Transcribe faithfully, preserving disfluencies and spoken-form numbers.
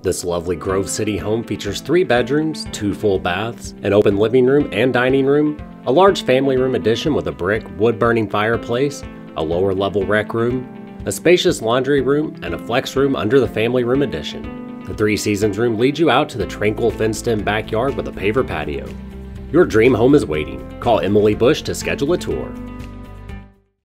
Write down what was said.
This lovely Grove City home features three bedrooms, two full baths, an open living room and dining room, a large family room addition with a brick wood-burning fireplace, a lower level rec room, a spacious laundry room, and a flex room under the family room addition. The Three Seasons room leads you out to the tranquil fenced-in backyard with a paver patio. Your dream home is waiting. Call Emily Busch to schedule a tour.